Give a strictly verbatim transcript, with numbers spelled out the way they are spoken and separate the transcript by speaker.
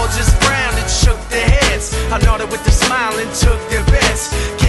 Speaker 1: just frowned and shook their heads. I nodded with a smile and took their bets.